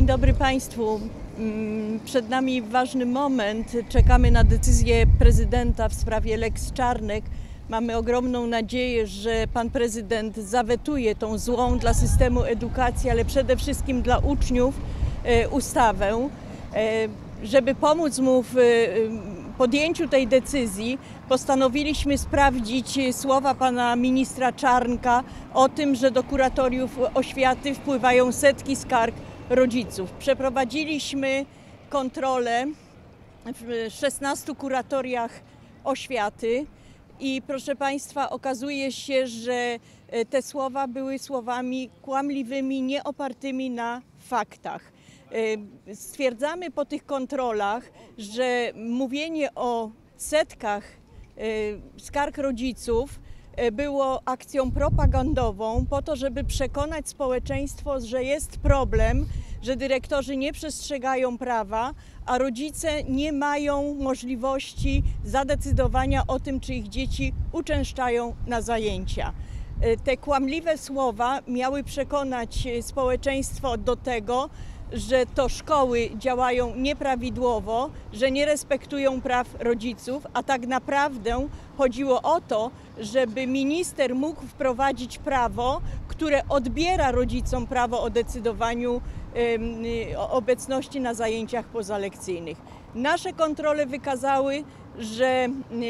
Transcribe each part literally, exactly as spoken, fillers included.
Dzień dobry Państwu. Przed nami ważny moment. Czekamy na decyzję prezydenta w sprawie Lex Czarnek. Mamy ogromną nadzieję, że pan prezydent zawetuje tą złą dla systemu edukacji, ale przede wszystkim dla uczniów ustawę. Żeby pomóc mu w podjęciu tej decyzji, postanowiliśmy sprawdzić słowa pana ministra Czarnka o tym, że do kuratoriów oświaty wpływają setki skarg rodziców. Przeprowadziliśmy kontrolę w szesnastu kuratoriach oświaty i proszę Państwa, okazuje się, że te słowa były słowami kłamliwymi, nieopartymi na faktach. Stwierdzamy po tych kontrolach, że mówienie o setkach skarg rodziców było akcją propagandową po to, żeby przekonać społeczeństwo, że jest problem, że dyrektorzy nie przestrzegają prawa, a rodzice nie mają możliwości zadecydowania o tym, czy ich dzieci uczęszczają na zajęcia. Te kłamliwe słowa miały przekonać społeczeństwo do tego, że to szkoły działają nieprawidłowo, że nie respektują praw rodziców, a tak naprawdę chodziło o to, żeby minister mógł wprowadzić prawo, które odbiera rodzicom prawo o decydowaniu o obecności na zajęciach pozalekcyjnych. Nasze kontrole wykazały, że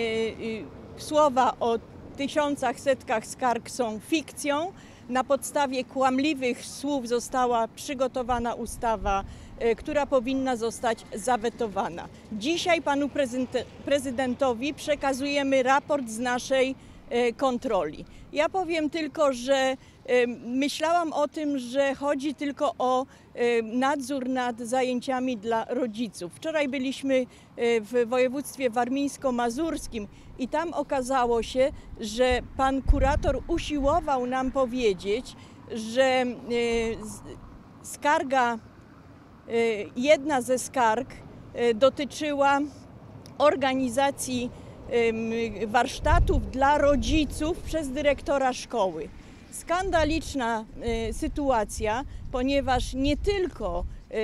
słowa o tysiącach, setkach skarg są fikcją. Na podstawie kłamliwych słów została przygotowana ustawa, która powinna zostać zawetowana. Dzisiaj panu prezydentowi przekazujemy raport z naszej kontroli. Ja powiem tylko, że myślałam o tym, że chodzi tylko o nadzór nad zajęciami dla rodziców. Wczoraj byliśmy w województwie warmińsko-mazurskim i tam okazało się, że pan kurator usiłował nam powiedzieć, że skarga, jedna ze skarg dotyczyła organizacji warsztatów dla rodziców przez dyrektora szkoły. Skandaliczna sytuacja, ponieważ nie tylko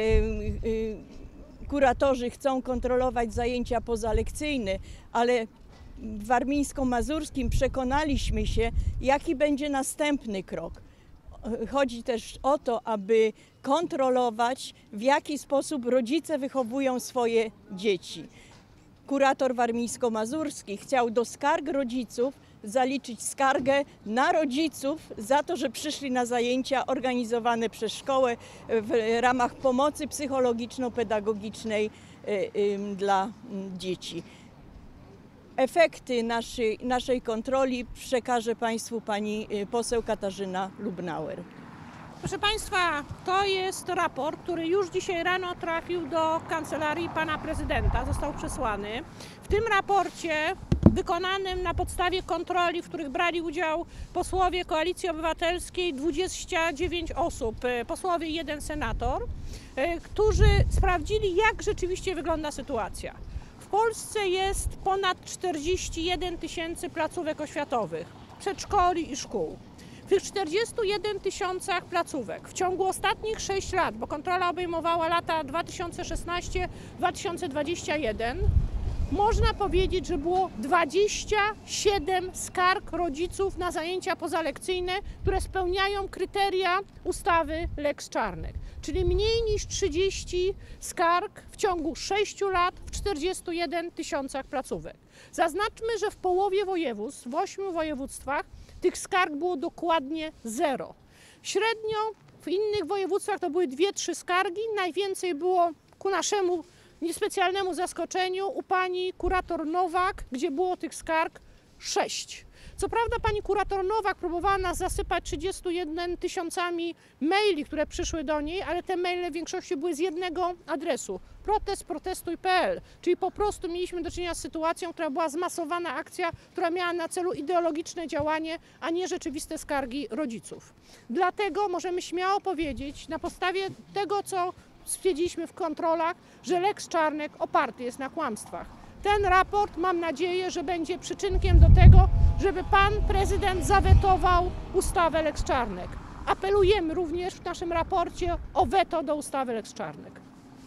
kuratorzy chcą kontrolować zajęcia pozalekcyjne, ale w warmińsko-mazurskim przekonaliśmy się, jaki będzie następny krok. Chodzi też o to, aby kontrolować, w jaki sposób rodzice wychowują swoje dzieci. Kurator warmińsko-mazurski chciał do skarg rodziców zaliczyć skargę na rodziców za to, że przyszli na zajęcia organizowane przez szkołę w ramach pomocy psychologiczno-pedagogicznej dla dzieci. Efekty naszej, naszej kontroli przekaże Państwu pani poseł Katarzyna Lubnauer. Proszę Państwa, to jest raport, który już dzisiaj rano trafił do kancelarii pana prezydenta, został przesłany. W tym raporcie wykonanym na podstawie kontroli, w których brali udział posłowie Koalicji Obywatelskiej, dwadzieścia dziewięć osób, posłowie i jeden senator, którzy sprawdzili, jak rzeczywiście wygląda sytuacja. W Polsce jest ponad czterdzieści jeden tysięcy placówek oświatowych, przedszkoli i szkół. W tych czterdziestu jeden tysiącach placówek w ciągu ostatnich sześciu lat, bo kontrola obejmowała lata dwa tysiące szesnasty do dwa tysiące dwudziestego pierwszego, można powiedzieć, że było dwadzieścia siedem skarg rodziców na zajęcia pozalekcyjne, które spełniają kryteria ustawy Lex Czarnek, czyli mniej niż trzydzieści skarg w ciągu sześciu lat w czterdziestu jeden tysiącach placówek. Zaznaczmy, że w połowie województw, w ośmiu województwach, tych skarg było dokładnie zero. Średnio w innych województwach to były dwie, trzy skargi, najwięcej było ku naszemu niespecjalnemu zaskoczeniu u pani kurator Nowak, gdzie było tych skarg sześć. Co prawda pani kurator Nowak próbowała nas zasypać trzydziestoma jednoma tysiącami maili, które przyszły do niej, ale te maile w większości były z jednego adresu: protest protestuj kropka p l, czyli po prostu mieliśmy do czynienia z sytuacją, która była zmasowana akcja, która miała na celu ideologiczne działanie, a nie rzeczywiste skargi rodziców. Dlatego możemy śmiało powiedzieć, na podstawie tego, co stwierdziliśmy w kontrolach, że Lex Czarnek oparty jest na kłamstwach. Ten raport, mam nadzieję, że będzie przyczynkiem do tego, żeby pan prezydent zawetował ustawę Lex Czarnek. apelujemy również w naszym raporcie o weto do ustawy Lex Czarnek.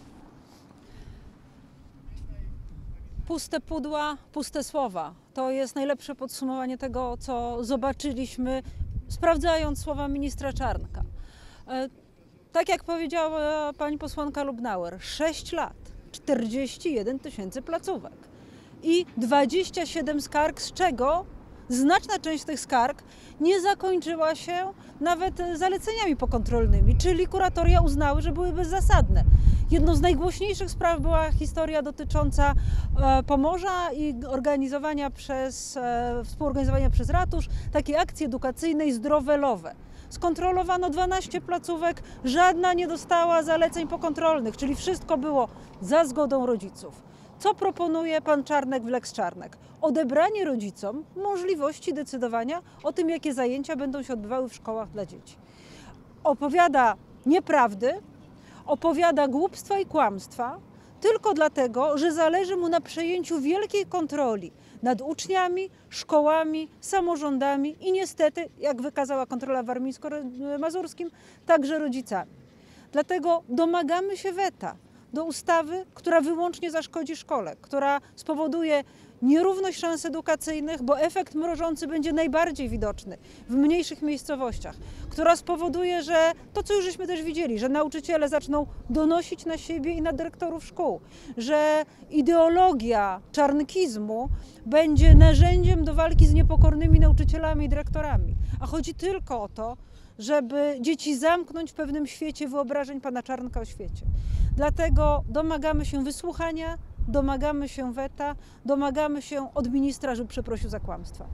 Puste pudła, puste słowa. To jest najlepsze podsumowanie tego, co zobaczyliśmy, sprawdzając słowa ministra Czarnka. E, tak jak powiedziała pani posłanka Lubnauer, sześć lat, czterdzieści jeden tysięcy placówek i dwadzieścia siedem skarg, z czego znaczna część tych skarg nie zakończyła się nawet zaleceniami pokontrolnymi, czyli kuratoria uznały, że były bezzasadne. Jedną z najgłośniejszych spraw była historia dotycząca e, Pomorza i organizowania przez, e, współorganizowania przez ratusz takiej akcji edukacyjnej Zdrowe Lowe. Skontrolowano dwanaście placówek, żadna nie dostała zaleceń pokontrolnych, czyli wszystko było za zgodą rodziców. Co proponuje pan Czarnek w Lex Czarnek? Odebranie rodzicom możliwości decydowania o tym, jakie zajęcia będą się odbywały w szkołach dla dzieci. Opowiada nieprawdy, opowiada głupstwa i kłamstwa tylko dlatego, że zależy mu na przejęciu wielkiej kontroli nad uczniami, szkołami, samorządami i niestety, jak wykazała kontrola w warmińsko-mazurskim, także rodzicami. Dlatego domagamy się weta do ustawy, która wyłącznie zaszkodzi szkole, która spowoduje nierówność szans edukacyjnych, bo efekt mrożący będzie najbardziej widoczny w mniejszych miejscowościach, która spowoduje, że to, co już żeśmy też widzieli, że nauczyciele zaczną donosić na siebie i na dyrektorów szkół, że ideologia czarnkizmu będzie narzędziem do walki z niepokornymi nauczycielami i dyrektorami. A chodzi tylko o to, żeby dzieci zamknąć w pewnym świecie wyobrażeń pana Czarnka o świecie. Dlatego domagamy się wysłuchania, domagamy się weta, domagamy się od ministra, żeby przeprosił za kłamstwa.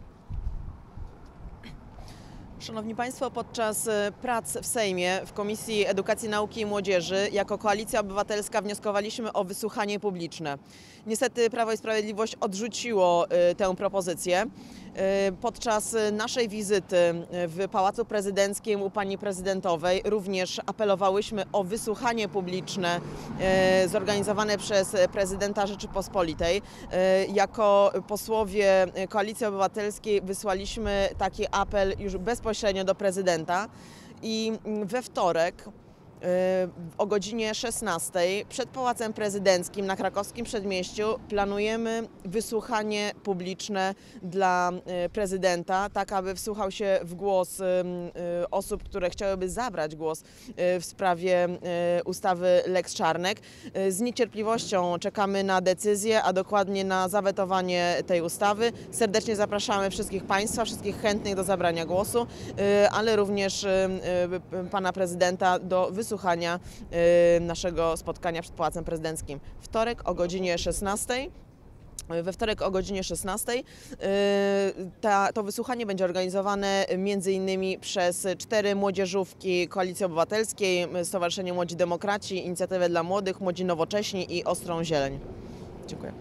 Szanowni Państwo, podczas prac w Sejmie w Komisji Edukacji, Nauki i Młodzieży jako Koalicja Obywatelska wnioskowaliśmy o wysłuchanie publiczne. Niestety Prawo i Sprawiedliwość odrzuciło tę propozycję. Podczas naszej wizyty w Pałacu Prezydenckim u pani prezydentowej również apelowałyśmy o wysłuchanie publiczne zorganizowane przez prezydenta Rzeczypospolitej. Jako posłowie Koalicji Obywatelskiej wysłaliśmy taki apel już bezpośrednio do prezydenta i we wtorek o godzinie szesnastej przed Pałacem Prezydenckim na Krakowskim Przedmieściu planujemy wysłuchanie publiczne dla prezydenta, tak aby wsłuchał się w głos osób, które chciałyby zabrać głos w sprawie ustawy Lex Czarnek. Z niecierpliwością czekamy na decyzję, a dokładnie na zawetowanie tej ustawy. Serdecznie zapraszamy wszystkich Państwa, wszystkich chętnych do zabrania głosu, ale również pana prezydenta do wysłuchania Wysłuchania naszego spotkania przed Pałacem Prezydenckim. Wtorek o godzinie szesnastej. We wtorek o godzinie szesnastej ta, to wysłuchanie będzie organizowane między innymi przez cztery młodzieżówki Koalicji Obywatelskiej, Stowarzyszenie Młodzi Demokraci, Inicjatywę dla Młodych, Młodzi Nowocześni i Ostrą Zieleń. Dziękuję.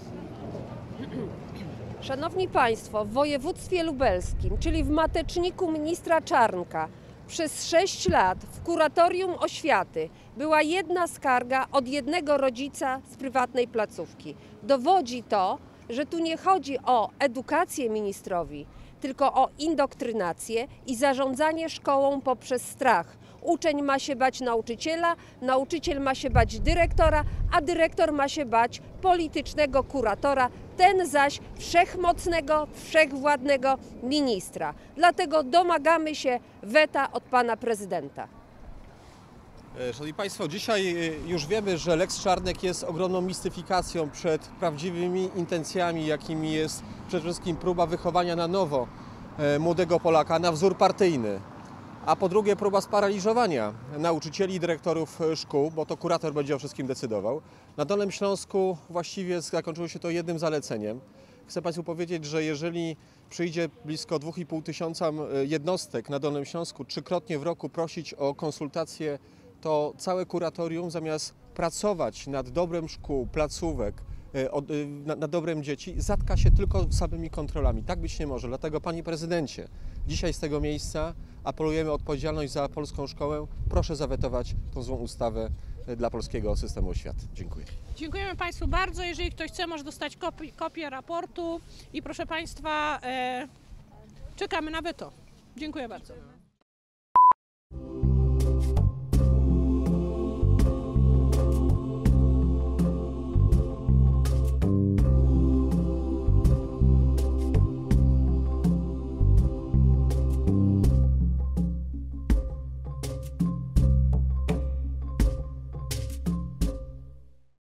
Szanowni Państwo, w województwie lubelskim, czyli w mateczniku ministra Czarnka, przez sześć lat w kuratorium oświaty była jedna skarga od jednego rodzica z prywatnej placówki. Dowodzi to, że tu nie chodzi o edukację ministrowi, tylko o indoktrynację i zarządzanie szkołą poprzez strach. Uczeń ma się bać nauczyciela, nauczyciel ma się bać dyrektora, a dyrektor ma się bać politycznego kuratora, ten zaś wszechmocnego, wszechwładnego ministra. Dlatego domagamy się weta od pana prezydenta. Szanowni Państwo, dzisiaj już wiemy, że Lex Czarnek jest ogromną mistyfikacją przed prawdziwymi intencjami, jakimi jest przede wszystkim próba wychowania na nowo młodego Polaka na wzór partyjny. A po drugie próba sparaliżowania nauczycieli i dyrektorów szkół, bo to kurator będzie o wszystkim decydował. Na Dolnym Śląsku właściwie zakończyło się to jednym zaleceniem. Chcę Państwu powiedzieć, że jeżeli przyjdzie blisko dwa i pół tysiąca jednostek na Dolnym Śląsku trzykrotnie w roku prosić o konsultacje, to całe kuratorium zamiast pracować nad dobrem szkół, placówek, nad dobrem dzieci, zatka się tylko samymi kontrolami. Tak być nie może. Dlatego, panie prezydencie, dzisiaj z tego miejsca apelujemy o odpowiedzialność za polską szkołę. Proszę zawetować tą złą ustawę dla polskiego systemu oświaty. Dziękuję. Dziękujemy Państwu bardzo. Jeżeli ktoś chce, może dostać kopi kopię raportu i proszę Państwa, e, czekamy na weto. Dziękuję bardzo.